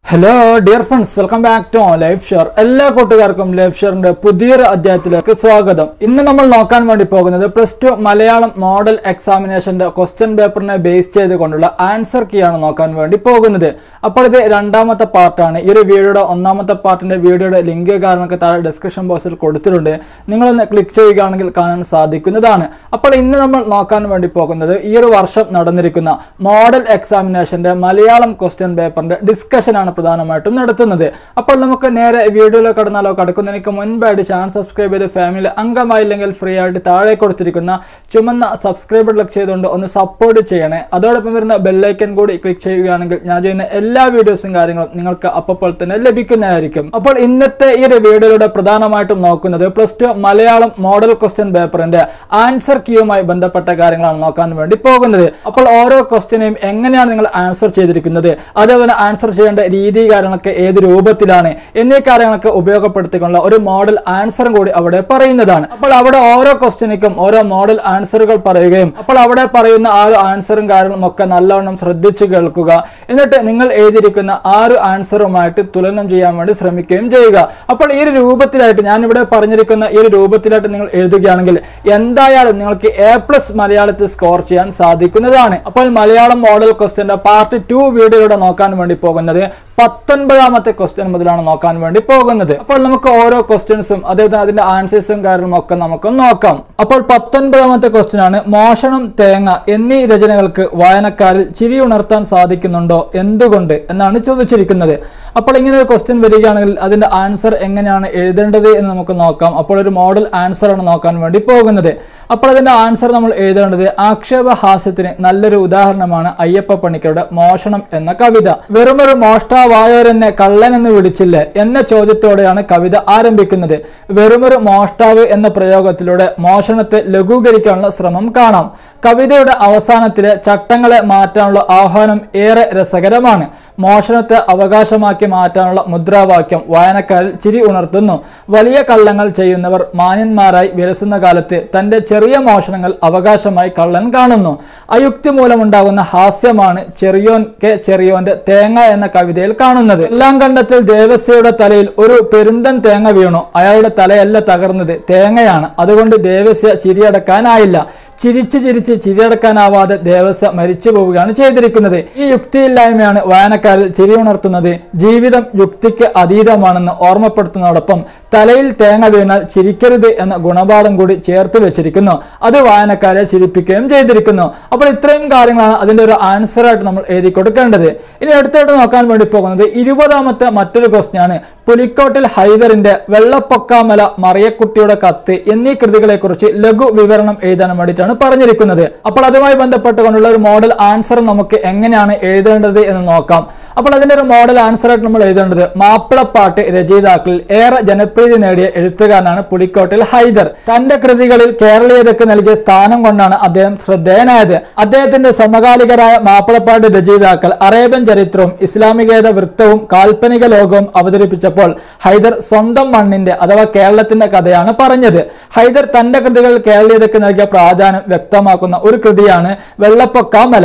Hello dear friends, welcome back to life share. എല്ലാ കൂട്ടുകാർക്കും life ഷെയറിന്റെ പുതിയൊരു അധ്യായത്തിലേക്ക് സ്വാഗതം. ഇന്ന് നമ്മൾ നോക്കാൻ വേണ്ടി പോകുന്നത് +2 മലയാളം മോഡൽ എക്സാമിനേഷന്റെ ക്വസ്റ്റ്യൻ പേപ്പറിനെ ബേസ് ചെയ്തുകൊണ്ടുള്ള ആൻസർ കീ ആണ് നോക്കാൻ വേണ്ടി പോകുന്നത്. അപ്പോൾ ഇത് രണ്ടാമത്തെ പാർട്ടാണ്. ഈ ഒരു വീഡിയോയുടെ ഒന്നാമത്തെ പാർട്ടിന്റെ വീഡിയോയുടെ ലിങ്ക് കാരണമൊക്കെ താഴെ ഡിസ്ക്രിപ്ഷൻ ബോക്സിൽ കൊടുത്തിട്ടുണ്ട്. നിങ്ങളൊന്ന് ക്ലിക്ക് ചെയ്യുകയാണെങ്കിൽ കാണാൻ സാധിക്കുന്നതാണ്. അപ്പോൾ ഇന്ന് നമ്മൾ നോക്കാൻ വേണ്ടി പോകുന്നത് ഈ ഒരു വർഷം നടന്നിരിക്കുന്ന മോഡൽ എക്സാമിനേഷന്റെ മലയാളം ക്വസ്റ്റ്യൻ പേപ്പറിന്റെ ഡിസ്കഷൻ ആണ് പ്രധാനമായിട്ടും നടത്തുന്നത്. അപ്പോൾ നമുക്ക് നേരെ വീഡിയോയിലേക്ക് കടന്നാലോ? കടക്കുന്നതിന് മുൻപായിട്ട് ചാനൽ സബ്സ്ക്രൈബ് ചെയ്ത് ഫാമിലി അംഗമായില്ലെങ്കിൽ ഫ്രീ ആയിട്ട് താഴെ കൊടുത്തിരിക്കുന്ന ചുമന്ന സബ്സ്ക്രൈബ് ക്ലിക്ക് ചെയ്തുകൊണ്ട് ഒന്ന് സപ്പോർട്ട് ചെയ്യണേ. അതോടൊപ്പം വരുന്ന ബെല്ലൈക്കൻ കൂടി ക്ലിക്ക് ചെയ്യുകയാണെങ്കിൽ ഞാൻ ചെയ്യുന്ന എല്ലാ വീഡിയോസും കാര്യങ്ങളും നിങ്ങൾക്ക് അപ്പോൾ തന്നെ ലഭിക്കുന്നതായിരിക്കും. അപ്പോൾ ഇന്നത്തെ ഈ ഒരു വീഡിയോയിലൂടെ പ്രധാനമായിട്ടും നോക്കുന്നത് +2 മലയാളം മോഡൽ ക്വസ്റ്റ്യൻ പേപ്പറിന്റെ ആൻസർ കീയുമായി ബന്ധപ്പെട്ട കാര്യങ്ങളാണ് നോക്കാൻ വേണ്ടി പോകുന്നത്. അപ്പോൾ ഓരോ ക്വസ്റ്റ്യനെയും എങ്ങനെയാണ് നിങ്ങൾ ആൻസർ ചെയ്തിരിക്കുന്നത്, അതേപോലെ ആൻസർ ചെയ്യേണ്ട രീതി കാര്യങ്ങളൊക്കെ ഏത് രൂപത്തിലാണ് എന്നീ കാര്യങ്ങളൊക്കെ ഉപയോഗപ്പെടുത്തിക്കൊണ്ടുള്ള ഒരു മോഡൽ ആൻസറും കൂടി അവിടെ പറയുന്നതാണ്. അപ്പോൾ അവിടെ ഓരോ ക്വസ്റ്റ്യനിക്കും ഓരോ മോഡൽ ആൻസറുകൾ പറയുകയും അപ്പോൾ അവിടെ പറയുന്ന ആ ഒരു ആൻസറും കാര്യങ്ങളും ഒക്കെ നല്ലവണ്ണം ശ്രദ്ധിച്ച് കേൾക്കുക. എന്നിട്ട് നിങ്ങൾ എഴുതിയിരിക്കുന്ന ആ ഒരു ആൻസറുമായിട്ട് തുലനം ചെയ്യാൻ വേണ്ടി ശ്രമിക്കുകയും ചെയ്യുക. അപ്പോൾ ഈ ഒരു രൂപത്തിലായിട്ട് ഞാൻ ഇവിടെ പറഞ്ഞിരിക്കുന്ന ഈ ഒരു രൂപത്തിലായിട്ട് നിങ്ങൾ എഴുതുകയാണെങ്കിൽ എന്തായാലും നിങ്ങൾക്ക് A+ മലയാളത്തിൽ സ്കോർ ചെയ്യാൻ സാധിക്കുന്നതാണ്. അപ്പോൾ മലയാളം മോഡൽ ക്വസ്റ്റ്യന്റെ പാർട്ട് 2 വീഡിയോയുടെ നോക്കാൻ വേണ്ടി പോകുന്നത് 19ാമത്തെ ക്വസ്റ്റ്യൻ മുതലാണ് നോക്കാൻ വേണ്ടി പോകുന്നത്. അപ്പോൾ നമുക്ക് ഓരോ ക്വസ്റ്റ്യൻസും അതായത് അതിന്റെ ആൻസേഴ്സും കാര്യങ്ങളും ഒക്കെ നമുക്ക് നോക്കാം. അപ്പോൾ 19ാമത്തെ ക്വസ്റ്റ്യൻ ആണ്, മോഷണം, തേങ്ങ എന്നീ രചനകൾക്ക് വായനക്കാരിൽ ചിരി ഉണർത്താൻ സാധിക്കുന്നുണ്ടോ, എന്തുകൊണ്ട് എന്നാണ് ചോദിച്ചിരിക്കുന്നത്. അപ്പോൾ ഇങ്ങനെ ഒരു ക്വസ്റ്റ്യൻ വരികയാണെങ്കിൽ അതിന്റെ ആൻസർ എങ്ങനെയാണ് എഴുതേണ്ടത് എന്ന് നമുക്ക് നോക്കാം. അപ്പോൾ ഒരു മോഡൽ ആൻസർ ആണ് നോക്കാൻ വേണ്ടി പോകുന്നത്. അപ്പോൾ അതിന്റെ ആൻസർ നമ്മൾ എഴുതേണ്ടത് ആക്ഷേപഹാസ്യത്തിന് നല്ലൊരു ഉദാഹരണമാണ് അയ്യപ്പ പണിക്കരുടെ മോഷണം എന്ന കവിത. വെറുമൊരു മോഷ്ടാവായവരെന്നെ കള്ളൻ എന്ന് വിളിച്ചില്ലേ എന്ന ചോദ്യത്തോടെയാണ് കവിത ആരംഭിക്കുന്നത്. വെറുമൊരു മോഷ്ടാവ് എന്ന പ്രയോഗത്തിലൂടെ മോഷണത്തെ ലഘൂകരിക്കാനുള്ള ശ്രമം കാണാം. കവിതയുടെ അവസാനത്തിലെ ചട്ടങ്ങളെ മാറ്റാനുള്ള ആഹ്വാനം ഏറെ രസകരമാണ്. മോഷണത്തെ അവകാശമാക്കി മാറ്റാനുള്ള മുദ്രാവാക്യം വായനക്കാരിൽ ചിരി ഉണർത്തുന്നു. വലിയ കള്ളങ്ങൾ ചെയ്യുന്നവർ മാന്യന്മാരായി വിലസുന്ന കാലത്ത് തന്റെ ചെറിയ മോഷണങ്ങൾ അവകാശമായി കള്ളൻ കാണുന്നു. അയുക്തി മൂലമുണ്ടാകുന്ന ഹാസ്യമാണ് ചെറിയോന്റെ തേങ്ങ എന്ന കവിതയിൽ കാണുന്നത്. എല്ലാം കണ്ടത്തിൽ ദേവസ്യയുടെ തലയിൽ ഒരു പെരുന്തൻ തേങ്ങ വീണു. അയാളുടെ തലയല്ല തകർന്നത്, തേങ്ങയാണ്. അതുകൊണ്ട് ദേവസ്യ ചിരിയടക്കാനായില്ല. ചിരിച്ച് ചിരിയടക്കാനാവാതെ ദേവസ്യ മരിച്ചു പോവുകയാണ് ചെയ്തിരിക്കുന്നത്. ഈ യുക്തിയില്ലായ്മയാണ് വായനക്കാരിൽ ചിരി ഉണർത്തുന്നത്. ജീവിതം യുക്തിക്ക് അതീതമാണെന്ന് ഓർമ്മപ്പെടുത്തുന്നതോടൊപ്പം തലയിൽ തേങ്ങ വീണാൽ ചിരിക്കരുത് എന്ന ഗുണപാഠം കൂടി ചേർത്ത് വെച്ചിരിക്കുന്നു. അത് വായനക്കാരെ ചിരിപ്പിക്കുകയും ചെയ്തിരിക്കുന്നു. അപ്പോൾ ഇത്രയും കാര്യങ്ങളാണ് അതിന്റെ ഒരു ആൻസർ ആയിട്ട് നമ്മൾ എഴുതി കൊടുക്കേണ്ടത്. ഇനി അടുത്തായിട്ട് നോക്കാൻ വേണ്ടി പോകുന്നത് 20ാമത്തെ മറ്റൊരു ക്വസ്റ്റ്യൻ ആണ്. പുലിക്കോട്ടിൽ ഹൈദറിന്റെ വെള്ളപ്പൊക്കാമല, മറിയക്കുട്ടിയുടെ കത്ത് എന്നീ കൃതികളെ കുറിച്ച് ലഘു വിവരണം എഴുതാൻ വേണ്ടിയിട്ടാണ് പറഞ്ഞിരിക്കുന്നത്. അപ്പോൾ അതുമായി ബന്ധപ്പെട്ടുകൊണ്ടുള്ള ഒരു മോഡൽ ആൻസർ നമുക്ക് എങ്ങനെയാണ് എഴുതേണ്ടത് എന്ന് നോക്കാം. അപ്പോൾ അതിന്റെ ഒരു മോഡൽ ആൻസർ ആയിട്ട് നമ്മൾ എഴുതേണ്ടത്, മാപ്പിളപ്പാട്ട് രചയിതാക്കളിൽ ഏറെ ജനപ്രീതി നേടിയ എഴുത്തുകാരനാണ് പുലിക്കോട്ടിൽ ഹൈദർ. തന്റെ കൃതികളിൽ കേരളീയതയ്ക്ക് നൽകിയ സ്ഥാനം കൊണ്ടാണ് അദ്ദേഹം ശ്രദ്ധേയനായത്. അദ്ദേഹത്തിന്റെ സമകാലികരായ മാപ്പിളപ്പാട്ട് രചയിതാക്കൾ അറേബ്യൻ ചരിത്രവും ഇസ്ലാമികേത വൃത്തവും കാൽപ്പനിക ലോകവും അവതരിപ്പിച്ചപ്പോൾ ഹൈദർ സ്വന്തം മണ്ണിന്റെ അഥവാ കേരളത്തിന്റെ കഥയാണ് പറഞ്ഞത്. ഹൈദർ തന്റെ കൃതികളിൽ കേരളീയതയ്ക്ക് നൽകിയ പ്രാധാന്യം വ്യക്തമാക്കുന്ന ഒരു കൃതിയാണ് വെള്ളപ്പൊക്കാമല.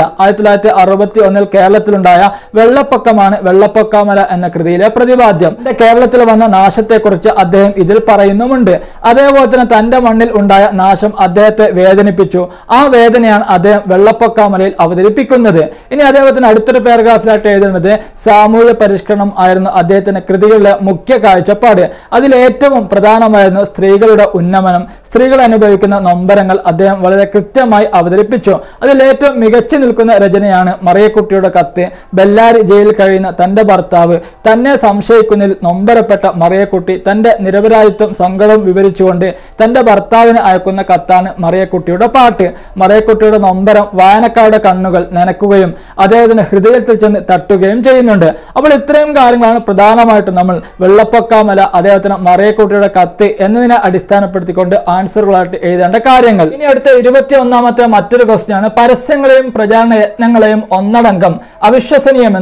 1961 കേരളത്തിലുണ്ടായ വെള്ളപ്പൊക്കമാണ് വെള്ളപ്പൊക്കാമല എന്ന കൃതിയിലെ പ്രതിപാദ്യം. കേരളത്തിൽ വന്ന നാശത്തെക്കുറിച്ച് അദ്ദേഹം ഇതിൽ പറയുന്നുമുണ്ട്. അതേപോലെ തന്നെ തന്റെ മണ്ണിൽ ഉണ്ടായ നാശം അദ്ദേഹത്തെ വേദനിപ്പിച്ചു. ആ വേദനയാണ് അദ്ദേഹം വെള്ളപ്പൊക്കാമലയിൽ അവതരിപ്പിക്കുന്നത്. ഇനി അദ്ദേഹത്തിന് അടുത്തൊരു പാരഗ്രാഫിലായിട്ട് എഴുതുന്നത് സാമൂഹ്യ പരിഷ്കരണം ആയിരുന്നു അദ്ദേഹത്തിന്റെ കൃതികളിലെ മുഖ്യ കാഴ്ചപ്പാട്. അതിലേറ്റവും പ്രധാനമായിരുന്നു സ്ത്രീകളുടെ ഉന്നമനം. സ്ത്രീകൾ അനുഭവിക്കുന്ന നൊമ്പരങ്ങൾ അദ്ദേഹം വളരെ കൃത്യമായി അവതരിപ്പിച്ചു. അതിലേറ്റവും മികച്ചു നിൽക്കുന്ന രചനയാണ് മറിയക്കുട്ടിയുടെ കത്ത്. ബെല്ലാരി ജയിലിൽ കഴിയുന്ന തന്റെ ഭർത്താവ് തന്നെ സംശയിക്കുന്നതിൽ നൊമ്പരപ്പെട്ട മറിയക്കുട്ടി തന്റെ നിരപരാധിത്വം സങ്കടവും വിവരിച്ചുകൊണ്ട് തന്റെ ഭർത്താവിന് അയക്കുന്ന കത്താണ് മറിയക്കുട്ടിയുടെ പാട്ട്. മറിയക്കുട്ടിയുടെ നൊമ്പരം വായനക്കാരുടെ കണ്ണുകൾ നനക്കുകയും അദ്ദേഹത്തിന് ഹൃദയത്തിൽ ചെന്ന് തട്ടുകയും ചെയ്യുന്നുണ്ട്. അപ്പോൾ ഇത്രയും കാര്യങ്ങളാണ് പ്രധാനമായിട്ടും നമ്മൾ വെള്ളപ്പൊക്കാമല, അദ്ദേഹത്തിന് മറിയക്കുട്ടിയുടെ കത്ത് എന്നതിനെ അടിസ്ഥാനപ്പെടുത്തിക്കൊണ്ട് ആൻസറുകളായിട്ട് എഴുതേണ്ട കാര്യങ്ങൾ. ഇനി അടുത്ത 21ാമത്തെ മറ്റൊരു ക്വസ്റ്റ്യൻ ആണ്, പരസ്യങ്ങളെയും പ്രചാരണ യത്നങ്ങളെയും ഒന്നടങ്കം അവിശ്വസനീയമെന്നും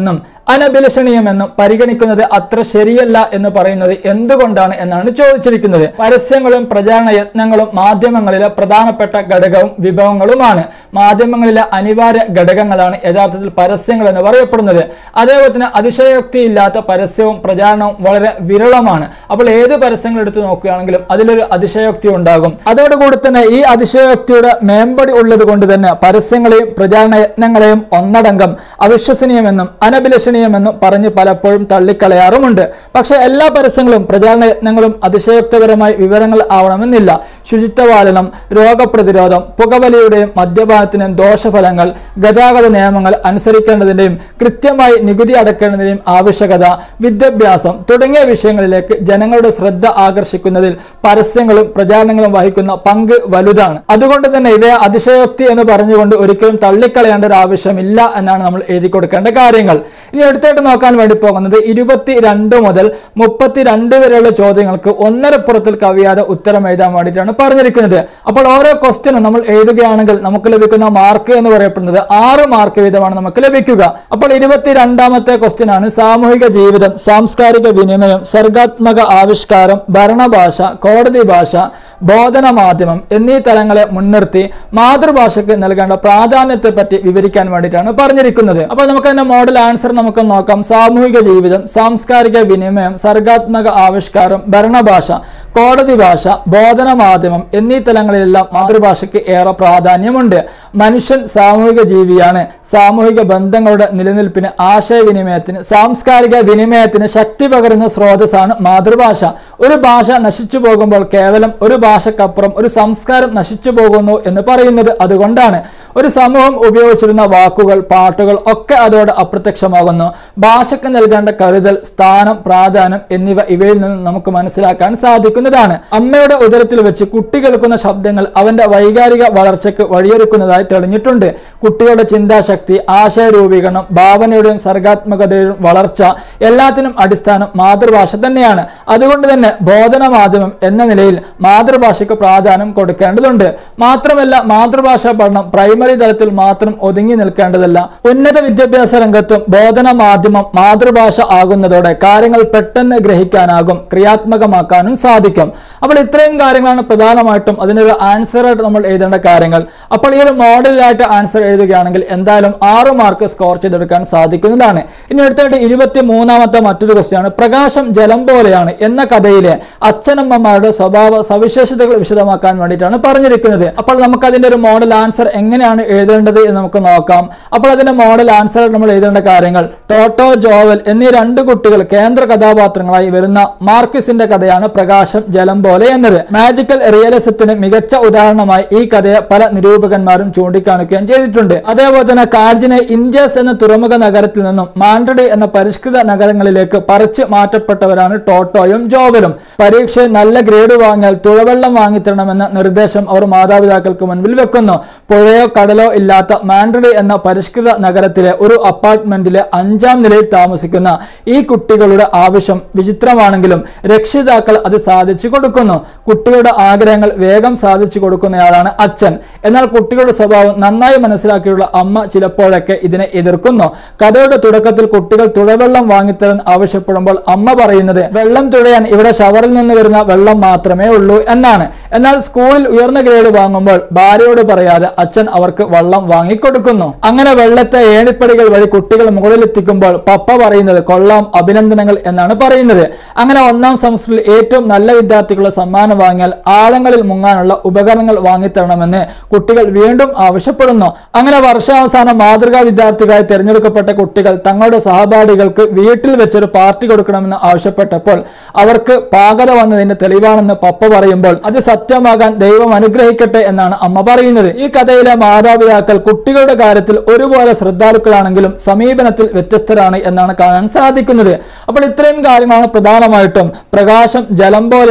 അനഭിലഷണീയമെന്നും പരിഗണിക്കുന്നത് അത്ര ശരിയല്ല എന്ന് പറയുന്നത് എന്തുകൊണ്ടാണ് എന്നാണ് ചോദിച്ചിരിക്കുന്നത്. പരസ്യങ്ങളും പ്രചാരണ യത്നങ്ങളും മാധ്യമങ്ങളിലെ പ്രധാനപ്പെട്ട ഘടകവും വിഭവങ്ങളുമാണ്. മാധ്യമങ്ങളിലെ അനിവാര്യ ഘടകങ്ങളാണ് യഥാർത്ഥത്തിൽ പരസ്യങ്ങൾ എന്ന് പറയപ്പെടുന്നത്. അതേപോലെ തന്നെ അതിശയോക്തിയില്ലാത്ത പരസ്യവും പ്രചാരണവും വളരെ വിരളമാണ്. അപ്പോൾ ഏത് പരസ്യങ്ങൾ എടുത്തു നോക്കുകയാണെങ്കിലും അതിലൊരു അതിശയോക്തി ഉണ്ടാകും. അതോടുകൂടി തന്നെ ഈ അതിശയോക്തിയുടെ മേമ്പടി ഉള്ളത് കൊണ്ട് തന്നെ പരസ്യങ്ങളെയും പ്രചാരണ യത്നങ്ങളെയും ഒന്നടങ്കം അവിശ്വസനീയമെന്നും അനഭിലഷണീയമെന്നും പറഞ്ഞ് പലപ്പോഴും തള്ളിക്കളയാറുമുണ്ട്. പക്ഷെ എല്ലാ പരസ്യങ്ങളും പ്രചാരണ യത്നങ്ങളും അതിശയോക്തപരമായി വിവരങ്ങൾ ആവണമെന്നില്ല. ശുചിത്വപാലനം, രോഗപ്രതിരോധം, പുകവലിയുടെയും മദ്യപാനത്തിന്റെയും ദോഷഫലങ്ങൾ, ഗതാഗത നിയമങ്ങൾ അനുസരിക്കേണ്ടതിന്റെയും കൃത്യമായി നികുതി അടക്കേണ്ടതിന്റെയും ആവശ്യകത, വിദ്യാഭ്യാസം തുടങ്ങിയ വിഷയങ്ങളിലേക്ക് ജനങ്ങളുടെ ശ്രദ്ധ ആകർഷിക്കുന്നതിൽ പരസ്യങ്ങളും പ്രചാരണങ്ങളും വഹിക്കുന്ന പങ്ക് വലുതാണ്. അതുകൊണ്ട് തന്നെ ഇവയെ അതിശയോക്തി എന്ന് പറഞ്ഞുകൊണ്ട് ഒരിക്കലും തള്ളിക്കളയേണ്ട ഒരു ആവശ്യമില്ല എന്നാണ് നമ്മൾ എഴുതി കൊടുക്കേണ്ട കാര്യങ്ങൾ. ഇനി അടുത്തായിട്ട് നോക്കാൻ വേണ്ടി പോകുന്നത് 22 മുതൽ 32 വരെയുള്ള ചോദ്യങ്ങൾക്ക് ഒന്നരപ്പുറത്തിൽ കവിയാതെ ഉത്തരം എഴുതാൻ വേണ്ടിയിട്ടാണ് പറഞ്ഞിരിക്കുന്നത്. അപ്പോൾ ഓരോ ക്വസ്റ്റ്യനും നമ്മൾ എഴുതുകയാണെങ്കിൽ നമുക്ക് ലഭിക്കുന്ന മാർക്ക് എന്ന് പറയപ്പെടുന്നത് 6 മാർക്ക് വീതമാണ് നമുക്ക് ലഭിക്കുക. അപ്പോൾ 22ാമത്തെ ക്വസ്റ്റ്യൻ ആണ് സാമൂഹിക ജീവിതം, സാംസ്കാരിക വിനിമയം, സർഗാത്മക ആവിഷ്കാരം, ഭരണഭാഷ, കോടതി ഭാഷ, ബോധന മാധ്യമം എന്നീ തലങ്ങളെ മുൻനിർത്തി മാതൃഭാഷയ്ക്ക് നൽകേണ്ട പ്രാധാന്യത്തെ പറ്റി വിവരിക്കാൻ വേണ്ടിയിട്ടാണ് പറഞ്ഞിരിക്കുന്നത്. അപ്പോൾ നമുക്ക് അതിന്റെ മോഡൽ ആൻസർ നമുക്ക് നോക്കാം. സാമൂഹിക ജീവിതം, സാംസ്കാരിക വിനിമയം, സർഗാത്മക ആവിഷ്കാരം, ഭരണഭാഷ, കോടതി ഭാഷ, ബോധന മാധ്യമം എന്നീ തലങ്ങളിലെല്ലാം മാതൃഭാഷയ്ക്ക് ഏറെ പ്രാധാന്യമുണ്ട്. മനുഷ്യൻ സാമൂഹിക ജീവിയാണ്. സാമൂഹിക ബന്ധങ്ങളുടെ നിലനിൽപ്പിന്, ആശയവിനിമയത്തിന്, സാംസ്കാരിക വിനിമയത്തിന് ശക്തി പകരുന്ന സ്രോതസ്സാണ് മാതൃഭാഷ. ഒരു ഭാഷ നശിച്ചു പോകുമ്പോൾ കേവലം ഒരു ഭാഷക്കപ്പുറം ഒരു സംസ്കാരം നശിച്ചു പോകുന്നു എന്ന് പറയുന്നത് അതുകൊണ്ടാണ്. ഒരു സമൂഹം ഉപയോഗിച്ചിരുന്ന വാക്കുകൾ, പാട്ടുകൾ ഒക്കെ അതോടെ അപ്രത്യക്ഷമാകുന്നു. ഭാഷയ്ക്ക് നൽകേണ്ട കരുതൽ, സ്ഥാനം, പ്രാധാന്യം എന്നിവ ഇവയിൽ നിന്ന് നമുക്ക് മനസ്സിലാക്കാൻ സാധിക്കുന്നതാണ്. അമ്മയുടെ ഉദരത്തിൽ വെച്ച് കുട്ടി കേൾക്കുന്ന ശബ്ദങ്ങൾ അവന്റെ വൈകാരിക വളർച്ചയ്ക്ക് വഴിയൊരുക്കുന്നതായി തെളിഞ്ഞിട്ടുണ്ട്. കുട്ടികളുടെ ചിന്താശക്തി, ആശയ രൂപീകരണം, ഭാവനയുടെയും സർഗാത്മകതയുടെയും വളർച്ച എല്ലാത്തിനും അടിസ്ഥാനം മാതൃഭാഷ തന്നെയാണ്. അതുകൊണ്ട് തന്നെ ബോധന മാധ്യമം എന്ന നിലയിൽ മാതൃഭാഷയ്ക്ക് പ്രാധാന്യം കൊടുക്കേണ്ടതുണ്ട്. മാത്രമല്ല മാതൃഭാഷാ പഠനം പ്രൈമറി തലത്തിൽ മാത്രം ഒതുങ്ങി നിൽക്കേണ്ടതല്ല. ഉന്നത വിദ്യാഭ്യാസ രംഗത്തും ബോധന മാധ്യമം മാതൃഭാഷ ആകുന്നതോടെ കാര്യങ്ങൾ പെട്ടെന്ന് ഗ്രഹിക്കാനാകും, ക്രിയാത്മകമാക്കാനും സാധിക്കും. അപ്പോൾ ഇത്രയും കാര്യങ്ങളാണ് പ്രധാനമായിട്ടും അതിനൊരു ആൻസർ ആയിട്ട് നമ്മൾ എഴുതേണ്ട കാര്യങ്ങൾ. അപ്പോൾ ഈ ഒരു മോഡലായിട്ട് ആൻസർ എഴുതുകയാണെങ്കിൽ എന്തായാലും 6 മാർക്ക് സ്കോർ ചെയ്തെടുക്കാൻ സാധിക്കുന്നതാണ്. ഇനി അടുത്തായിട്ട് 23ാമത്തെ മറ്റൊരു ക്വസ്റ്റ്യൻ ആണ്. പ്രകാശം ജലം പോലെയാണ് എന്ന കഥയിലെ അച്ഛനമ്മമാരുടെ സ്വഭാവ സവിശേഷതകൾ വിശദമാക്കാൻ വേണ്ടിയിട്ടാണ് പറഞ്ഞിരിക്കുന്നത്. അപ്പോൾ നമുക്ക് അതിന്റെ ഒരു മോഡൽ ആൻസർ എങ്ങനെയാണ് എഴുതേണ്ടത് എന്ന് നമുക്ക് നോക്കാം. അപ്പോൾ അതിന്റെ മോഡൽ ആൻസർ നമ്മൾ എഴുതേണ്ട കാര്യങ്ങൾ, ടോട്ടോ, ജോവൽ എന്നീ 2 കുട്ടികൾ കേന്ദ്ര കഥാപാത്രങ്ങളായി വരുന്ന മാർക്വിസിന്റെ കഥയാണ് പ്രകാശം ജലം പോലെ എന്നത്. മാജിക്കൽ റിയലിസത്തിന് മികച്ച ഉദാഹരണമായി ഈ കഥയെ പല നിരൂപകന്മാരും ചൂണ്ടിക്കാണിക്കുകയും ചെയ്തിട്ടുണ്ട്. അതേപോലെ തന്നെ കാർജിനെ ഇന്ത്യസ് എന്ന തുറമുഖ നഗരത്തിൽ നിന്നും മാൻഡ്രിഡ് എന്ന പരിഷ്കൃത നഗരങ്ങളിലേക്ക് പറിച്ചു മാറ്റപ്പെട്ടവരാണ് ടോട്ടോയും ജോവലും. പരീക്ഷയിൽ നല്ല ഗ്രേഡ് വാങ്ങിയാൽ തുഴവെള്ളം വാങ്ങിത്തരണമെന്ന നിർദ്ദേശം അവർ മാതാപിതാക്കൾക്ക് മുൻപിൽ വെക്കുന്നു. പുഴയോ കടലോ ഇല്ലാത്ത മാൻഡ്രിഡ് എന്ന പരിഷ്കൃത നഗരത്തിലെ ഒരു അപ്പാർട്ട്മെന്റിലെ 5ാം നിലയിൽ താമസിക്കുന്ന ഈ കുട്ടികളുടെ ആവശ്യം വിചിത്രമാണെങ്കിലും രക്ഷിതാക്കൾ അത് സാധിച്ചു കൊടുക്കുന്നു. കുട്ടികളുടെ ആഗ്രഹങ്ങൾ വേഗം സാധിച്ചു കൊടുക്കുന്നയാളാണ് അച്ഛൻ. എന്നാൽ കുട്ടികളുടെ സ്വഭാവം നന്നായി മനസ്സിലാക്കിയുള്ള അമ്മ ചിലപ്പോഴൊക്കെ ഇതിനെ എതിർക്കുന്നു. കഥയുടെ തുടക്കത്തിൽ കുട്ടികൾ തുഴവെള്ളം വാങ്ങിത്തരാൻ ആവശ്യപ്പെടുമ്പോൾ അമ്മ പറയുന്നത് വെള്ളം തുഴയാൻ ഇവിടെ ഷവറിൽ നിന്ന് വരുന്ന വെള്ളം മാത്രമേ ഉള്ളൂ എന്നാണ്. എന്നാൽ സ്കൂളിൽ ഉയർന്ന ഗ്രേഡ് വാങ്ങുമ്പോൾ ഭാര്യയോട് പറയാതെ അച്ഛൻ അവർക്ക് വെള്ളം വാങ്ങിക്കൊടുക്കുന്നു. അങ്ങനെ വെള്ളത്തെ ഏണിപ്പടികൾ വഴി കുട്ടികൾ മുകളിലെത്തിക്കുമ്പോൾ പപ്പ പറയുന്നത് കൊള്ളാം, അഭിനന്ദനങ്ങൾ എന്നാണ് പറയുന്നത്. അങ്ങനെ 1ാം സെമസ്റ്ററിൽ ഏറ്റവും നല്ല വിദ്യാർത്ഥികളുടെ സമ്മാനം വാങ്ങിയാൽ ആഴങ്ങളിൽ മുങ്ങാനുള്ള ഉപകരണങ്ങൾ വാങ്ങിത്തരണമെന്ന് കുട്ടികൾ വീണ്ടും ആവശ്യപ്പെടുന്നു. അങ്ങനെ വർഷാവസാനം മാതൃകാ വിദ്യാർത്ഥികളായി തിരഞ്ഞെടുക്കപ്പെട്ട കുട്ടികൾ തങ്ങളുടെ സഹപാഠികൾക്ക് വീട്ടിൽ വെച്ചൊരു പാർട്ടി കൊടുക്കണമെന്ന് ആവശ്യപ്പെട്ടപ്പോൾ അവർക്ക് പാകത വന്നതിന്റെ തെളിവാണെന്ന് പപ്പ പറയുമ്പോൾ അത് സത്യമാകാൻ ദൈവം അനുഗ്രഹിക്കട്ടെ എന്നാണ് അമ്മ പറയുന്നത്. ഈ കഥയിലെ മാതാപിതാക്കൾ കുട്ടികളുടെ കാര്യത്തിൽ ഒരുപോലെ ശ്രദ്ധാലുക്കളാണെങ്കിലും സമീപനത്തിൽ വ്യത്യസ്തരാണ് എന്നാണ് കാണാൻ സാധിക്കുന്നത്. അപ്പോൾ ഇത്രയും കാര്യങ്ങളാണ് പ്രധാനമായിട്ടും പ്രകാശം ജലം പോലെ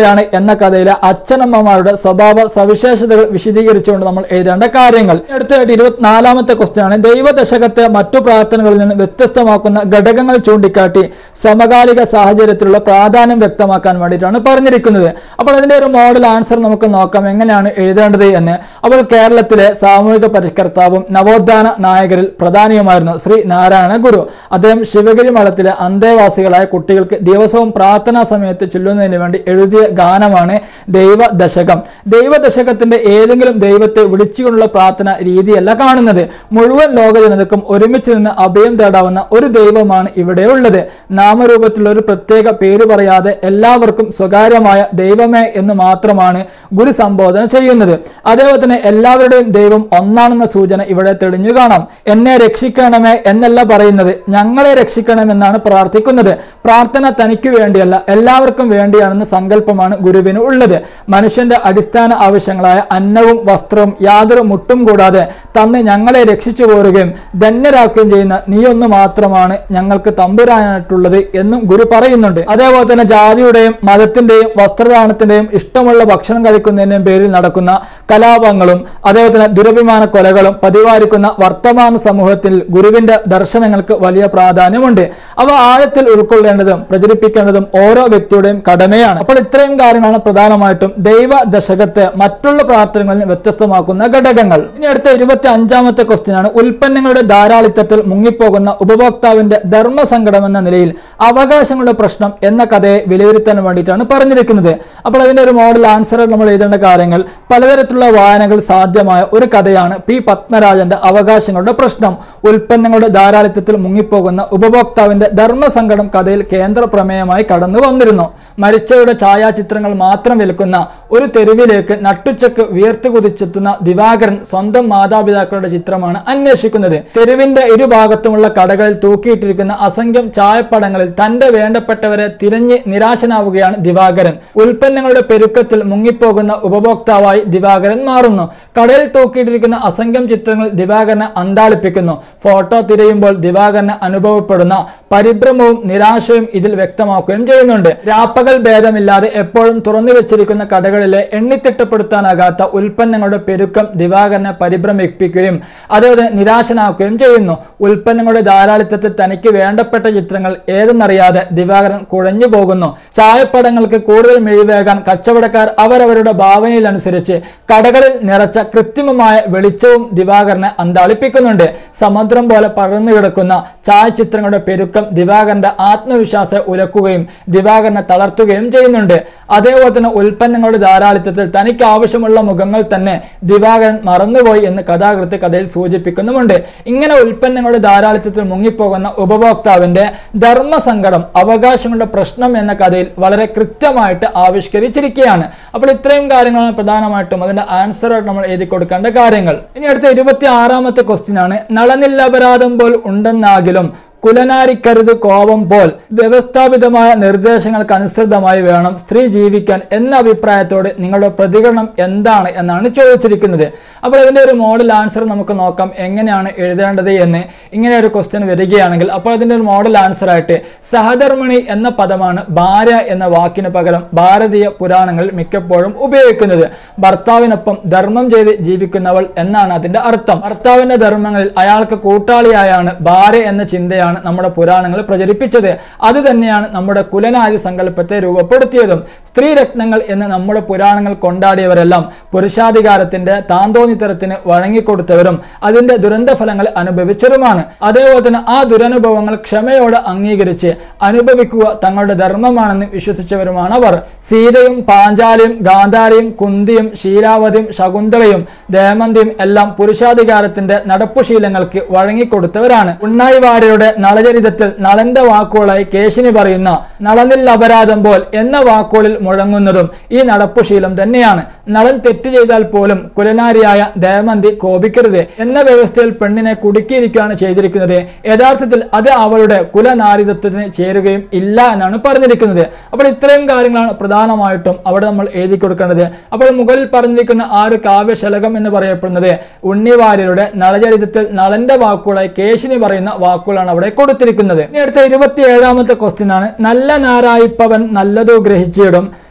എഴുതുകയാണ് എന്ന കഥയിലെ അച്ഛനമ്മമാരുടെ സ്വഭാവ സവിശേഷതകൾ വിശദീകരിച്ചുകൊണ്ട് നമ്മൾ എഴുതേണ്ട കാര്യങ്ങൾ. അടുത്തതായിട്ട് 24ാമത്തെ ക്വസ്റ്റ്യൻ ആണ്. ദൈവദശകത്തെ മറ്റു പ്രാർത്ഥനകളിൽ നിന്ന് വ്യത്യസ്തമാക്കുന്ന ഘടകങ്ങൾ ചൂണ്ടിക്കാട്ടി സമകാലിക സാഹചര്യത്തിലുള്ള പ്രാധാന്യം വ്യക്തമാക്കാൻ വേണ്ടിയിട്ടാണ് പറഞ്ഞിരിക്കുന്നത്. അപ്പോൾ അതിന്റെ ഒരു മോഡൽ ആൻസർ നമുക്ക് നോക്കാം എങ്ങനെയാണ് എഴുതേണ്ടത് എന്ന്. അപ്പോൾ കേരളത്തിലെ സാമൂഹിക പരിഷ്കർത്താവും നവോത്ഥാന നായകരിൽ പ്രധാനിയുമായിരുന്നു ശ്രീ നാരായണ ഗുരു. അദ്ദേഹം ശിവഗിരി മഠത്തിലെ അന്തേവാസികളായ കുട്ടികൾക്ക് ദിവസവും പ്രാർത്ഥനാ സമയത്ത് ചൊല്ലുന്നതിന് വേണ്ടി എഴുതിയ ഗാനമാണ് ദൈവദശകം. ദൈവദശകത്തിന്റെ ഏതെങ്കിലും ദൈവത്തെ വിളിച്ചുകൊണ്ടുള്ള പ്രാർത്ഥന രീതിയല്ല കാണുന്നത്. മുഴുവൻ ലോക ജനതക്കും ഒരുമിച്ച് നിന്ന് അഭയം തേടാവുന്ന ഒരു ദൈവമാണ് ഇവിടെ ഉള്ളത്. നാമരൂപത്തിലുള്ള ഒരു പ്രത്യേക പേര് പറയാതെ എല്ലാവർക്കും സ്വകാര്യമായ ദൈവമേ എന്ന് മാത്രമാണ് ഗുരു സംബോധന ചെയ്യുന്നത്. അതേപോലെ തന്നെ എല്ലാവരുടെയും ദൈവം ഒന്നാണെന്ന സൂചന ഇവിടെ തെളിഞ്ഞു കാണാം. എന്നെ രക്ഷിക്കണമേ എന്നല്ല പറയുന്നത്, ഞങ്ങളെ രക്ഷിക്കണമെന്നാണ് പ്രാർത്ഥിക്കുന്നത്. പ്രാർത്ഥന തനിക്ക് വേണ്ടിയല്ല, എല്ലാവർക്കും വേണ്ടിയാണെന്ന സങ്കല്പമാണ് ഗുരുവിന് ഉള്ളത്. മനുഷ്യന്റെ അടിസ്ഥാന ആവശ്യങ്ങളായ അന്നവും വസ്ത്രവും യാതൊരു മുട്ടും കൂടാതെ തന്ന് ഞങ്ങളെ രക്ഷിച്ചു പോരുകയും ധന്യരാക്കുകയും ചെയ്യുന്ന നീയൊന്നു മാത്രമാണ് ഞങ്ങൾക്ക് തമ്പുരാനായിട്ടുള്ളത് എന്നും ഗുരു പറയുന്നുണ്ട്. അതേപോലെ തന്നെ ജാതിയുടെയും മതത്തിന്റെയും വസ്ത്രദാനത്തിന്റെയും ഇഷ്ടമുള്ള ഭക്ഷണം കഴിക്കുന്നതിന്റെയും പേരിൽ നടക്കുന്ന കലാപങ്ങളും അതേപോലെ തന്നെ ദുരഭിമാന കൊലകളും പതിവായിരിക്കുന്ന വർത്തമാന സമൂഹത്തിൽ ഗുരുവിന്റെ ദർശനങ്ങൾക്ക് വലിയ പ്രാധാന്യമുണ്ട്. അവ ആഴത്തിൽ ഉൾക്കൊള്ളേണ്ടതും പ്രചരിപ്പിക്കേണ്ടതും ഓരോ വ്യക്തിയുടെയും കടമയാണ്. അപ്പോൾ ഇത്രയും കാര്യങ്ങളാണ് പ്രധാനമായിട്ടും ദൈവദശകത്തെ മറ്റുള്ള പ്രാർത്ഥനകളിൽ നിന്ന് വ്യത്യസ്തമാക്കുന്ന ഘടകങ്ങൾ. ഇനി അടുത്ത 25ാമത്തെ ക്വസ്റ്റ്യൻ ആണ്. ഉൽപ്പന്നങ്ങളുടെ ധാരാളിത്തത്തിൽ മുങ്ങിപ്പോകുന്ന ഉപഭോക്താവിന്റെ ധർമ്മസങ്കടം എന്ന നിലയിൽ അവകാശങ്ങളുടെ പ്രശ്നം എന്ന കഥയെ വിലയിരുത്താൻ വേണ്ടിയിട്ടാണ് പറഞ്ഞിരിക്കുന്നത്. അപ്പോൾ അതിന്റെ ഒരു മോഡൽ ആൻസർ നമ്മൾ എഴുതേണ്ട കാര്യങ്ങൾ. പലതരത്തിലുള്ള വായനകൾ സാധ്യമായ ഒരു കഥയാണ് പി പത്മരാജന്റെ അവകാശങ്ങളുടെ പ്രശ്നം. ഉൽപ്പന്നങ്ങളുടെ ധാരാളിത്തത്തിൽ മുങ്ങിപ്പോകുന്ന ഉപഭോക്താവിന്റെ ധർമ്മസങ്കടം കഥയിൽ കേന്ദ്ര പ്രമേയമായി കടന്നു വന്നിരുന്നു. മരിച്ചവരുടെ ഛായാചിത്രങ്ങൾ മാത്രം വിൽക്കുന്ന ഒരു തെരുവിലേക്ക് നട്ടുച്ചക്ക് വിയർത്തുകുതിച്ചെത്തുന്ന ദിവാകരൻ സ്വന്തം മാതാപിതാക്കളുടെ ചിത്രമാണ് അന്വേഷിക്കുന്നത്. തെരുവിന്റെ ഇരുഭാഗത്തുമുള്ള കടകളിൽ തൂക്കിയിട്ടിരിക്കുന്ന അസംഖ്യം ചായപ്പടങ്ങളിൽ തന്റെ വേണ്ടപ്പെട്ടവരെ തിരഞ്ഞ് നിരാശനാവുകയാണ് ദിവാകരൻ. ഉൽപ്പന്നങ്ങളുടെ പെരുക്കത്തിൽ മുങ്ങിപ്പോകുന്ന ഉപഭോക്താവായി ദിവാകരൻ മാറുന്നു. കടയിൽ തൂക്കിയിട്ടിരിക്കുന്ന അസംഖ്യം ചിത്രങ്ങൾ ദിവാകരനെ അന്താളിപ്പിക്കുന്നു. ഫോട്ടോ തിരയുമ്പോൾ ദിവാകരന് അനുഭവപ്പെടുന്ന പരിഭ്രമവും നിരാശയും ഇതിൽ വ്യക്തമാക്കുകയും ചെയ്യുന്നുണ്ട്. രാപ്പകൽ ഭേദമില്ലാതെ എപ്പോഴും തുറന്നു വെച്ചിരിക്കുന്ന കടകളിലെ എണ്ണിത്തിട്ടപ്പെടുത്താനാകാത്ത ഉൽപ്പന്നങ്ങളുടെ പെരുക്കം ദിവാകരനെ പരിഭ്രമിപ്പിക്കുകയും അതേപോലെ നിരാശനാക്കുകയും ചെയ്യുന്നു. ഉൽപ്പന്നങ്ങളുടെ ധാരാളിത്തത്തിൽ തനിക്ക് വേണ്ടപ്പെട്ട ചിത്രങ്ങൾ ഏതെന്നറിയാതെ ദിവാകരൻ കുഴഞ്ഞു പോകുന്നു. ചായപ്പടങ്ങൾക്ക് കൂടുതൽ മിഴിവേകാൻ കച്ചവടക്കാർ അവരവരുടെ ഭാവനയിലനുസരിച്ച് കടകളിൽ നിറച്ച കൃത്രിമമായ വെളിച്ചവും ദിവാകരനെ അന്താളിപ്പിക്കുന്നുണ്ട്. സമുദ്രം പോലെ പടർന്നു കിടക്കുന്ന ഛായാചിത്രങ്ങളുടെ പെരുക്കം ദിവാകരന്റെ ആത്മവിശ്വാസം ഉലക്കുകയും ദിവാകരനെ തളർത്തുകയും ചെയ്യുന്നുണ്ട്. അതേപോലെ തന്നെ ഉൽപ്പന്നങ്ങളുടെ ധാരാളിത്തത്തിൽ തനിക്ക് ആവശ്യമുള്ള മുഖങ്ങൾ തന്നെ ദിവാകരൻ മറന്നുപോയി എന്ന് കഥാകൃത്ത് കഥയിൽ സൂചിപ്പിക്കുന്നുമുണ്ട്. ഇങ്ങനെ ഉൽപ്പന്നങ്ങളുടെ ധാരാളിത്തത്തിൽ മുങ്ങിപ്പോകുന്ന ഉപഭോക്താവിന്റെ ധർമ്മസങ്കടം അവകാശങ്ങളുടെ പ്രശ്നം എന്ന കഥയിൽ വളരെ കൃത്യമായിട്ട് ആവിഷ്കരിച്ചിരിക്കുകയാണ്. അപ്പോൾ ഇത്രയും കാര്യങ്ങളാണ് പ്രധാനമായിട്ടും അതിന്റെ ആൻസർ ആയിട്ട് നമ്മൾ എഴുതി കൊടുക്കേണ്ട കാര്യങ്ങൾ. ഇനി അടുത്ത 26ാമത്തെ ക്വസ്റ്റ്യൻ ആണ്. നളനിൽ അപരാധം പോൽ ഉണ്ടെന്നാകിലും കുലനാരിക്കരുത് കോപം പോൽ വ്യവസ്ഥാപിതമായ നിർദ്ദേശങ്ങൾക്കനുസൃതമായി വേണം സ്ത്രീ ജീവിക്കാൻ എന്ന അഭിപ്രായത്തോട് നിങ്ങളുടെ പ്രതികരണം എന്താണ് എന്നാണ് ചോദിച്ചിരിക്കുന്നത്. അപ്പോൾ ഇതിന്റെ ഒരു മോഡൽ ആൻസർ നമുക്ക് നോക്കാം എങ്ങനെയാണ് എഴുതേണ്ടത് എന്ന്. ഇങ്ങനെ ഒരു ക്വസ്റ്റ്യൻ വരികയാണെങ്കിൽ അപ്പോൾ അതിന്റെ ഒരു മോഡൽ ആൻസർ ആയിട്ട് സഹധർമ്മിണി എന്ന പദമാണ് ഭാര്യ എന്ന വാക്കിന് പകരം ഭാരതീയ പുരാണങ്ങളിൽ മിക്കപ്പോഴും ഉപയോഗിക്കുന്നത്. ഭർത്താവിനൊപ്പം ധർമ്മം ചെയ്ത് ജീവിക്കുന്നവൾ എന്നാണ് അതിന്റെ അർത്ഥം. ഭർത്താവിന്റെ ധർമ്മങ്ങളിൽ അയാൾക്ക് കൂട്ടാളിയായാണ് ഭാര്യ എന്ന ചിന്തയാണ് നമ്മുടെ പുരാണങ്ങൾ പ്രചരിപ്പിച്ചത്. അത് തന്നെയാണ് നമ്മുടെ കുലനാരി സങ്കല്പത്തെ രൂപപ്പെടുത്തിയതും. സ്ത്രീ രത്നങ്ങൾ എന്ന് നമ്മുടെ പുരാണങ്ങൾ കൊണ്ടാടിയവരെല്ലാം പുരുഷാധികാരത്തിന്റെ താന്തോന്നിത്തരത്തിന് വഴങ്ങിക്കൊടുത്തവരും അതിന്റെ ദുരന്തഫലങ്ങൾ അനുഭവിച്ചവരുമാണ്. അതേപോലെ തന്നെ ആ ദുരനുഭവങ്ങൾ ക്ഷമയോടെ അംഗീകരിച്ച് അനുഭവിക്കുക തങ്ങളുടെ ധർമ്മമാണെന്ന് വിശ്വസിച്ചവരുമാണ് അവർ. സീതയും പാഞ്ചാലിയും ഗാന്ധാരിയും കുന്തിയും ശീലാവതിയും ശകുന്തളയും ദേമന്തിയും എല്ലാം പുരുഷാധികാരത്തിന്റെ നടപ്പുശീലങ്ങൾക്ക് വഴങ്ങിക്കൊടുത്തവരാണ്. ഉണ്ണായി വാര്യരുടെ നളചരിതത്തിൽ നളന്റെ വാക്കുകളായി കേശിനി പറയുന്ന നളനിൽ അപരാധം പോൽ എന്ന വാക്കുകളിൽ മുഴങ്ങുന്നതും ഈ നടപ്പുശീലം തന്നെയാണ്. നളൻ തെറ്റ് ചെയ്താൽ പോലും കുലനാരിയായ ദേമന്തി കോപിക്കരുത് എന്ന വ്യവസ്ഥയിൽ പെണ്ണിനെ കുടുക്കിയിരിക്കുകയാണ് ചെയ്തിരിക്കുന്നത്. യഥാർത്ഥത്തിൽ അത് അവളുടെ കുലനാരിത്വത്തിന് ചേരുകയും ഇല്ല എന്നാണ് പറഞ്ഞിരിക്കുന്നത്. അപ്പോൾ ഇത്രയും കാര്യങ്ങളാണ് പ്രധാനമായിട്ടും അവിടെ നമ്മൾ എഴുതി കൊടുക്കേണ്ടത്. അപ്പോൾ മുകളിൽ പറഞ്ഞിരിക്കുന്ന ആ ഒരു കാവ്യശലകം എന്ന് പറയപ്പെടുന്നത് ഉണ്ണിവാര്യരുടെ നളചരിതത്തിൽ നളന്റെ വാക്കുകളായി കേശിനി പറയുന്ന വാക്കുകളാണ് അവിടെ കൊടുത്തിരിക്കുന്നത്. ഇനി അടുത്ത 27ാമത്തെ ക്വസ്റ്റ്യൻ ആണ്. നല്ല നാരായിപ്പവൻ നല്ലതു ഗ്രഹിച്ചിടും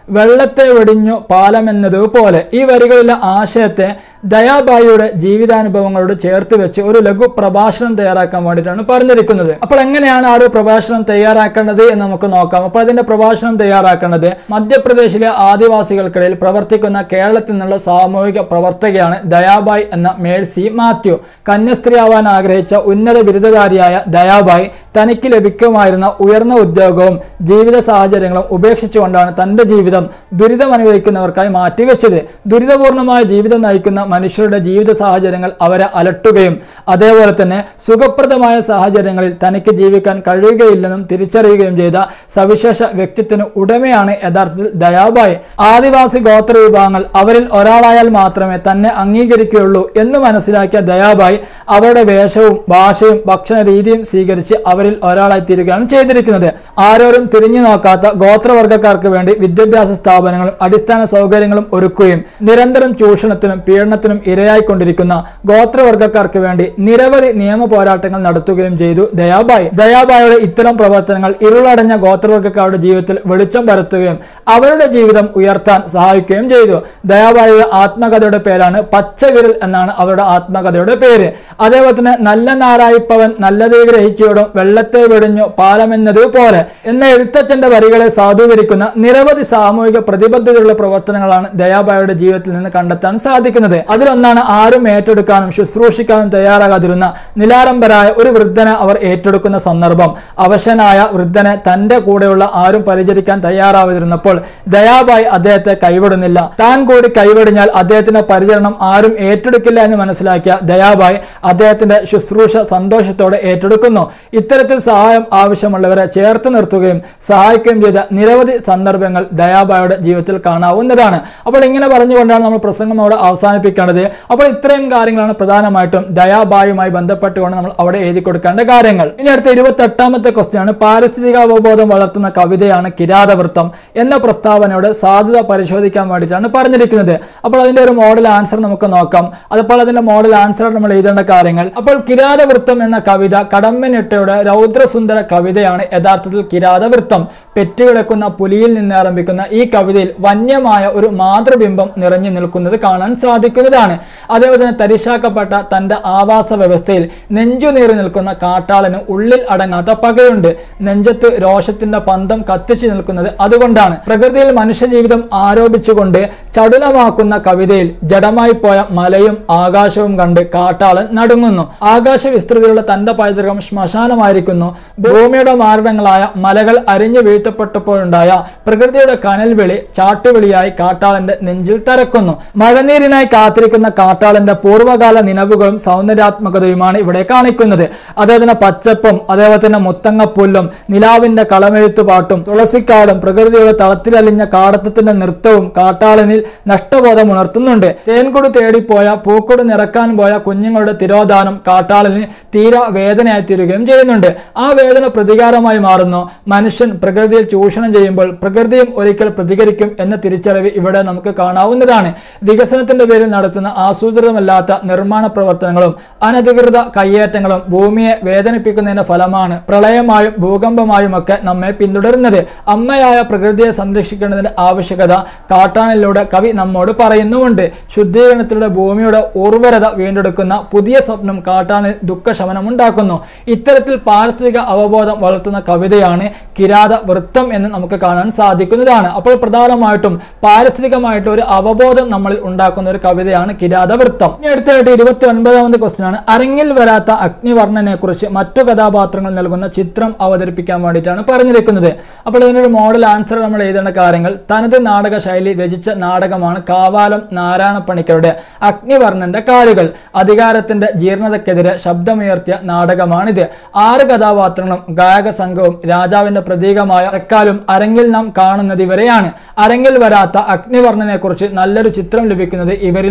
വെള്ളത്തെ വെടിഞ്ഞു പാലമെന്നതുപോലെ. ഈ വരികളിലെ ആശയത്തെ ദയാബായിയുടെ ജീവിതാനുഭവങ്ങളോട് ചേർത്ത് വെച്ച് ഒരു ലഘു പ്രഭാഷണം തയ്യാറാക്കാൻ വേണ്ടിയിട്ടാണ് പറഞ്ഞിരിക്കുന്നത്. അപ്പോൾ എങ്ങനെയാണ് ആ ഒരു പ്രഭാഷണം തയ്യാറാക്കേണ്ടത് എന്ന് നമുക്ക് നോക്കാം. അപ്പോൾ അതിന്റെ പ്രഭാഷണം തയ്യാറാക്കേണ്ടത് മധ്യപ്രദേശിലെ ആദിവാസികൾക്കിടയിൽ പ്രവർത്തിക്കുന്ന കേരളത്തിൽ നിന്നുള്ള സാമൂഹിക പ്രവർത്തകയാണ് ദയാബായി എന്ന മേഴ്സി മാത്യു. കന്യാസ്ത്രീയാവാൻ ആഗ്രഹിച്ച ഉന്നത ബിരുദധാരിയായ ദയാബായി തനിക്ക് ലഭിക്കുമായിരുന്ന ഉയർന്ന ഉദ്യോഗവും ജീവിത സാഹചര്യങ്ങളും ഉപേക്ഷിച്ചുകൊണ്ടാണ് തന്റെ ജീവിതം ദുരിതമനുഭവിക്കുന്നവർക്കായി മാറ്റിവെച്ചത്. ദുരിതപൂർണമായ ജീവിതം നയിക്കുന്ന മനുഷ്യരുടെ ജീവിത സാഹചര്യങ്ങൾ അവരെ അലട്ടുകയും അതേപോലെ തന്നെ സുഖപ്രദമായ സാഹചര്യങ്ങളിൽ തനിക്ക് ജീവിക്കാൻ കഴിയുകയില്ലെന്നും തിരിച്ചറിയുകയും ചെയ്ത സവിശേഷ വ്യക്തിത്വത്തിന് ഉടമയാണ് യഥാർത്ഥത്തിൽ ദയാബായി. ആദിവാസി ഗോത്ര വിഭാഗങ്ങൾ അവരിൽ ഒരാളായാൽ മാത്രമേ തന്നെ അംഗീകരിക്കുകയുള്ളൂ എന്ന് മനസ്സിലാക്കിയ ദയാബായി അവരുടെ വേഷവും ഭാഷയും ഭക്ഷണ രീതിയും സ്വീകരിച്ച് അവരിൽ ഒരാളായി തീരുകയാണ് ചെയ്തിരിക്കുന്നത്. ആരോരും തിരിഞ്ഞു നോക്കാത്ത ഗോത്രവർഗക്കാർക്ക് വേണ്ടി വിദ്യാഭ്യാസ സ്ഥാപനങ്ങളും അടിസ്ഥാന സൗകര്യങ്ങളും ഒരുക്കുകയും നിരന്തരം ചൂഷണത്തിനും പീഡനത്തിനും ഇരയായിക്കൊണ്ടിരിക്കുന്ന ഗോത്രവർഗക്കാർക്ക് വേണ്ടി നിരവധി നിയമ പോരാട്ടങ്ങൾ നടത്തുകയും ചെയ്തു ദയാബായി. ദയാബായിയുടെ ഇത്തരം പ്രവർത്തനങ്ങൾ ഇരുളടഞ്ഞ ഗോത്രവർഗക്കാരുടെ ജീവിതത്തിൽ വെളിച്ചം പരത്തുകയും അവരുടെ ജീവിതം ഉയർത്താൻ സഹായിക്കുകയും ചെയ്തു. ദയാബായിയുടെ ആത്മകഥയുടെ പേരാണ് പച്ചവിരൽ എന്നാണ് അവരുടെ ആത്മകഥയുടെ പേര്. അതേപോലെ തന്നെ നല്ല നാരായിപ്പവൻ നല്ലത് ഗ്രഹിച്ചയോടും വെള്ളത്തെ വെടിഞ്ഞു പാലമെന്നത് പോലെ എന്ന എഴുത്തച്ഛന്റെ വരികളെ സാധൂകരിക്കുന്ന നിരവധി സാമൂഹിക പ്രതിബദ്ധതയുള്ള പ്രവർത്തനങ്ങളാണ് ദയാബായിയുടെ ജീവിതത്തിൽ നിന്ന് കണ്ടെത്താൻ സാധിക്കുന്നത്. അതിലൊന്നാണ് ആരും ഏറ്റെടുക്കാനും ശുശ്രൂഷിക്കാനും തയ്യാറാകാതിരുന്ന നിലാരംബരായ ഒരു വൃദ്ധനെ അവർ ഏറ്റെടുക്കുന്ന സന്ദർഭം. അവശനായ വൃദ്ധനെ തന്റെ കൂടെയുള്ള ആരും പരിചരിക്കാൻ തയ്യാറാവാതിരുന്നപ്പോൾ ദയാബായി അദ്ദേഹത്തെ കൈവിടുന്നില്ല. താൻ കൂടി കൈവിടിഞ്ഞാൽ അദ്ദേഹത്തിന്റെ പരിചരണം ആരും ഏറ്റെടുക്കില്ല എന്ന് മനസ്സിലാക്കിയ ദയാബായി അദ്ദേഹത്തിന്റെ ശുശ്രൂഷ സന്തോഷത്തോടെ ഏറ്റെടുക്കുന്നു. ഇത്തരത്തിൽ സഹായം ആവശ്യമുള്ളവരെ ചേർത്ത് നിർത്തുകയും സഹായിക്കുകയും ചെയ്ത നിരവധി സന്ദർഭങ്ങൾ ദയാബായിയുടെ ജീവിതത്തിൽ കാണാവുന്നതാണ്. അപ്പോൾ ഇങ്ങനെ പറഞ്ഞുകൊണ്ടാണ് നമ്മൾ പ്രസംഗം അവിടെ അവസാനിപ്പിക്കേണ്ടത്. അപ്പോൾ ഇത്രയും കാര്യങ്ങളാണ് പ്രധാനമായിട്ടും ദയാബായിയുമായി ബന്ധപ്പെട്ടുകൊണ്ട് നമ്മൾ അവിടെ എഴുതി കൊടുക്കേണ്ട കാര്യങ്ങൾ. ഇനി അടുത്ത 28ാമത്തെ ക്വസ്റ്റ്യൻ ആണ്. പാരിസ്ഥിതിക അവബോധം വളർത്തുന്ന കവിതയാണ് കിരാതവൃത്തം എന്ന പ്രസ്താവനയുടെ സാധുത പരിശോധിക്കാൻ വേണ്ടിയിട്ടാണ് പറഞ്ഞിരിക്കുന്നത്. അപ്പോൾ അതിന്റെ ഒരു മോഡൽ ആൻസർ നമുക്ക് നോക്കാം. അതപ്പോൾ അതിന്റെ മോഡൽ ആൻസർ നമ്മൾ എഴുതേണ്ട കാര്യങ്ങൾ. അപ്പോൾ കിരാതവൃത്തം എന്ന കവിത കടമ്മനിട്ടയുടെ രൗദ്രസുന്ദര കവിതയാണ് യഥാർത്ഥത്തിൽ കിരാതവൃത്തം. പെറ്റുകിടക്കുന്ന പുലിയിൽ നിന്ന് ആരംഭിക്കുന്ന ഈ കവിതയിൽ വന്യമായ ഒരു മാതൃബിംബം നിറഞ്ഞു നിൽക്കുന്നത് കാണാൻ സാധിക്കുന്നതാണ്. അതേപോലെ തന്നെ തരിശാക്കപ്പെട്ട തന്റെ ആവാസ വ്യവസ്ഥയിൽ നെഞ്ചുനീറി നിൽക്കുന്ന കാട്ടാളന് ഉള്ളിൽ അടങ്ങാത്ത പകയുണ്ട്. നെഞ്ചത്ത് രോഷത്തിന്റെ പന്തം കത്തിച്ചു നിൽക്കുന്നത് അതുകൊണ്ടാണ്. പ്രകൃതിയിൽ മനുഷ്യജീവിതം ആരോപിച്ചുകൊണ്ട് ചടുലമാക്കുന്ന കവിതയിൽ ജഡമായി പോയ മലയും ആകാശവും കണ്ട് കാട്ടാളൻ നടുങ്ങുന്നു. ആകാശ വിസ്തൃതിയുള്ള തന്റെ പൈതൃകം ശ്മശാനമായിരിക്കുന്നു. ഭൂമിയുടെ മാരടങ്ങളായ മലകൾ അരിഞ്ഞു വീഴ്ത്തപ്പെട്ടപ്പോഴുണ്ടായ പ്രകൃതിയുടെ കനൽവിളി ചാട്ടുവിളിയായി കാട്ടാളന്റെ നെഞ്ചിൽ തരക്കുന്നു. മഴനീരിനായി കാത്തിരിക്കുന്ന കാട്ടാളന്റെ പൂർവ്വകാല നിലവുകളും സൗന്ദര്യാത്മകതയുമാണ് ഇവിടെ കാണിക്കുന്നത്. അദ്ദേഹത്തിന്റെ പച്ചപ്പും അതേപോലെ തന്നെ മുത്തങ്ങപ്പുല്ലും നിലാവിന്റെ കളമെഴുത്തുപാട്ടും തുളസിക്കാടും പ്രകൃതിയുടെ തളത്തിലലിഞ്ഞ കാടത്തത്തിന്റെ നൃത്തവും കാട്ടാളനിൽ നഷ്ടബോധം ഉണർത്തുന്നുണ്ട്. തേൻകുടി തേടിപ്പോയ പൂക്കുടി നിറക്കാൻ പോയ കുഞ്ഞുങ്ങളുടെ തിരോധാനം കാട്ടാളന് തീരെ വേദനയായി തീരുകയും ചെയ്യുന്നുണ്ട്. ആ വേദന പ്രതികാരമായി മാറുന്നു. മനുഷ്യൻ പ്രകൃതിയിൽ ചൂഷണം ചെയ്യുമ്പോൾ പ്രകൃതിയും ഒരിക്കൽ പ്രതികരിക്കും എന്ന തിരിച്ചറിവ് ഇവിടെ നമുക്ക് കാണാവുന്നതാണ്. വികസനത്തിന്റെ പേരിൽ നടത്തുന്ന ആസൂത്രിതമല്ലാത്ത നിർമ്മാണ പ്രവർത്തനങ്ങളും അനധികൃത കയ്യേറ്റങ്ങളും ഭൂമിയെ വേദനിപ്പിക്കുന്നതിന്റെ ഫലമാണ് പ്രളയമായും ഭൂകമ്പമായും ഒക്കെ നമ്മെ പിന്തുടരുന്നത്. അമ്മയായ പ്രകൃതിയെ സംരക്ഷിക്കേണ്ടതിന്റെ ആവശ്യകത കാട്ടാളനിലൂടെ കവി നമ്മോട് പറയുന്നുമുണ്ട്. ശുദ്ധീകരണത്തിലൂടെ ഭൂമിയുടെ ഉർവരത വീണ്ടെടുക്കുന്ന പുതിയ സ്വപ്നം കാട്ടാളനിൽ ദുഃഖശമനം ഉണ്ടാക്കുന്നു. ഇത്തരത്തിൽ പാരിസ്ഥിതിക അവബോധം വളർത്തുന്ന കവിതയാണ് കിരാതവൃത്തം എന്ന് നമുക്ക് കാണാൻ സാധിക്കുന്നതാണ്. അപ്പോൾ പ്രധാനമായിട്ടും പാരിസ്ഥിതികമായിട്ട് ഒരു അവബോധം നമ്മളിൽ ഉണ്ടാക്കുന്ന ഒരു കവിതയാണ് കിരാതവൃത്തം. ഇനി അടുത്തായിട്ട് 29ാമത്തെ ക്വസ്റ്റ്യൻ ആണ്. അരങ്ങിൽ വരാത്ത അഗ്നിവർണ്ണനെ കുറിച്ച് മറ്റു കഥാപാത്രങ്ങൾ നൽകുന്ന ചിത്രം അവതരിപ്പിക്കാൻ വേണ്ടിയിട്ടാണ് പറഞ്ഞിരിക്കുന്നത്. അപ്പോൾ ഇതിനൊരു മോഡൽ ആൻസർ നമ്മൾ എഴുതേണ്ട കാര്യങ്ങൾ. തനത് നാടക ശൈലി രചിച്ച നാടകമാണ് കാവാലം നാരായണ പണിക്കരുടെ അഗ്നിവർണ്ണന്റെ കാലുകൾ. അധികാരത്തിന്റെ ജീർണതയ്ക്കെതിരെ ശബ്ദമുയർത്തിയ നാടകമാണിത്. 6 കഥാപാത്രങ്ങളും ഗായക സംഘവും രാജാവിന്റെ പ്രതീകമായ എക്കാലും അരങ്ങിൽ നാം കാണുന്നത് ഇവരെയാണ്. അരങ്ങിൽ വരാത്ത അഗ്നിവർണ്ണനെ കുറിച്ച് നല്ലൊരു ചിത്രം ലഭിക്കുന്നത് ഇവരിലൂടെ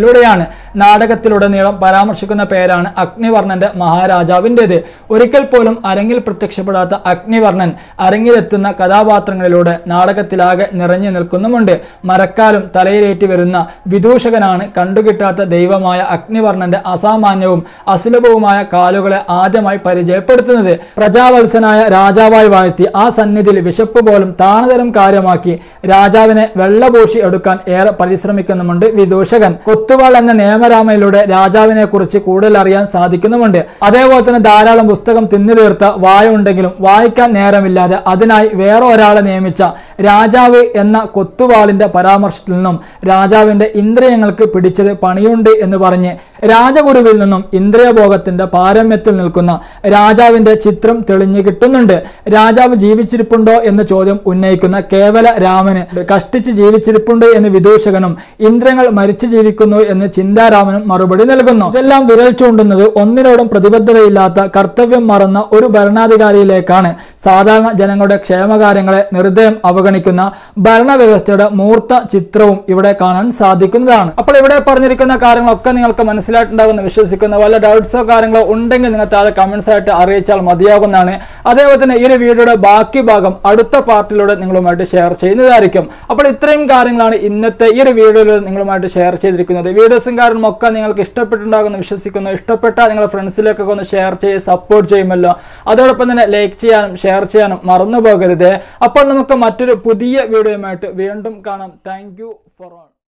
കഥയിലൂടെയാണ്. നാടകത്തിലുടനീളം പരാമർശിക്കുന്ന പേരാണ് അഗ്നിവർണ്ണന്റെ മഹാരാജാവിൻ്റെത്. ഒരിക്കൽ പോലും അരങ്ങിൽ പ്രത്യക്ഷപ്പെടാത്ത അഗ്നിവർണ്ണൻ അരങ്ങിലെത്തുന്ന കഥാപാത്രങ്ങളിലൂടെ നാടകത്തിലാകെ നിറഞ്ഞു നിൽക്കുന്നുമുണ്ട്. മരക്കാലും തലയിലേറ്റി വരുന്ന വിദൂഷകനാണ് കണ്ടുകിട്ടാത്ത ദൈവമായ അഗ്നിവർണ്ണന്റെ അസാമാന്യവും അസുലഭവുമായ കാലുകളെ ആദ്യമായി പരിചയപ്പെടുത്തുന്നത്. പ്രജാവത്സനായ രാജാവായി വാഴ്ത്തി ആ സന്നിധിയിൽ വിശപ്പ് പോലും താണതരം കാര്യമാക്കി രാജാവിനെ വെള്ളപൂശി എടുക്കാൻ ഏറെ പരിശ്രമിക്കുന്നുമുണ്ട് വിദൂഷകൻ. കൊത്തുവാൾ എന്ന നിയമരാമയിലൂടെ രാജാവിനെ കുറിച്ച് കൂടുതൽ അറിയാൻ സാധിക്കുന്നുമുണ്ട്. അതേപോലെ തന്നെ ധാരാളം പുസ്തകം തിന്നു തീർത്ത വായ ഉണ്ടെങ്കിലും വായിക്കാൻ നേരമില്ലാതെ അതിനായി വേറെ ഒരാളെ നിയമിച്ച രാജാവ് എന്ന കൊത്തുവാളിന്റെ പരാമർശത്തിൽ നിന്നും രാജാവിന്റെ ഇന്ദ്രിയങ്ങൾക്ക് പിടിച്ചത് പണിയുണ്ട് എന്ന് പറഞ്ഞ് രാജഗുരുവിൽ നിന്നും ഇന്ദ്രിയഭോഗത്തിന്റെ പാരമ്യത്തിൽ നിൽക്കുന്ന രാജാവിന്റെ ചിത്രം തെളിഞ്ഞു കിട്ടുന്നുണ്ട്. രാജാവ് ജീവിച്ചിരിപ്പുണ്ടോ എന്ന ചോദ്യം ഉന്നയിക്കുന്ന കേവല രാമന് കഷ്ടിച്ച് ജീവിച്ചിരിപ്പുണ്ട് എന്ന് വിദൂഷകനും ഇന്ദ്രിയങ്ങൾ മരിച്ചു ജീവിക്കുന്നു എന്ന് ചിന്താരാമനും മറുപടി നൽകുന്നു. ഇതെല്ലാം വിരൽ ചൂണ്ടുന്നത് ഒന്നിനോടും പ്രതിബദ്ധതയില്ലാത്ത കർത്തവ്യം മറന്ന ഒരു ഭരണാധികാരിയിലേക്കാണ്. സാധാരണ ജനങ്ങളുടെ ക്ഷേമകാര്യങ്ങളെ നിർദ്ദയം അവഗണിക്കുന്ന ഭരണവ്യവസ്ഥയുടെ മൂർത്ത ചിത്രവും ഇവിടെ കാണാൻ സാധിക്കുന്നതാണ്. അപ്പോൾ ഇവിടെ പറഞ്ഞിരിക്കുന്ന കാര്യങ്ങളൊക്കെ നിങ്ങൾക്ക് മനസ്സിലായിട്ടുണ്ടാകുമെന്ന് വിശ്വസിക്കുന്ന വല്ല ഡൗട്ട്സോ കാര്യങ്ങളോ ഉണ്ടെങ്കിൽ നിങ്ങൾ താഴെ കമന്റ്സ് ആയിട്ട് അറിയിച്ചാൽ മതിയാകുന്നതാണ്. അതേപോലെ തന്നെ ഈ ഒരു വീഡിയോയുടെ ബാക്കി ഭാഗം അടുത്ത പാർട്ടിലൂടെ നിങ്ങളുമായിട്ട് ഷെയർ ചെയ്യുന്നതായിരിക്കും. അപ്പോൾ ഇത്രയും കാര്യങ്ങളാണ് ഇന്നത്തെ ഈ ഒരു വീഡിയോയിൽ നിങ്ങളുമായിട്ട് ഷെയർ ചെയ്തിരിക്കുന്നത്. വീഡിയോസും കാര്യങ്ങളും ഒക്കെ നിങ്ങൾക്ക് ഇഷ്ടപ്പെട്ടിട്ടുണ്ടാകുമെന്ന് വിശ്വസിക്കുന്നു. ഇഷ്ടപ്പെട്ടാൽ നിങ്ങളുടെ ഫ്രണ്ട്സിലേക്കൊക്കെ ഒന്ന് ഷെയർ ചെയ്ത് സപ്പോർട്ട് ചെയ്യുമല്ലോ. അതോടൊപ്പം തന്നെ ലൈക്ക് ചെയ്യാനും ഷെയർ ചെയ്യാനും മറന്നു പോകരുത്. അപ്പോൾ നമുക്ക് മറ്റൊരു പുതിയ വീഡിയോയുമായിട്ട് വീണ്ടും കാണാം. Thank you for all.